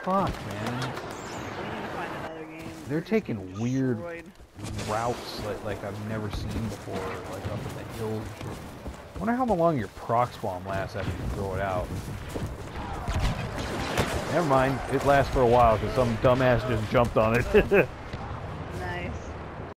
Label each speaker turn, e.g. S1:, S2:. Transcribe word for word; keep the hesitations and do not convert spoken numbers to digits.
S1: fuck, man?
S2: We need to find another game.
S1: They're
S2: We're just
S1: taking
S2: getting
S1: weird
S2: destroyed.
S1: routes like, like I've never seen before, like up in the hills and shit. I wonder how long your proc spawn lasts after you throw it out. Never mind, it lasts for a while because some dumbass just jumped on it.